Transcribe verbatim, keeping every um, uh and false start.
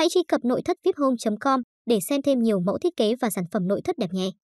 Hãy truy cập nội thất vip home chấm com để xem thêm nhiều mẫu thiết kế và sản phẩm nội thất đẹp nhé.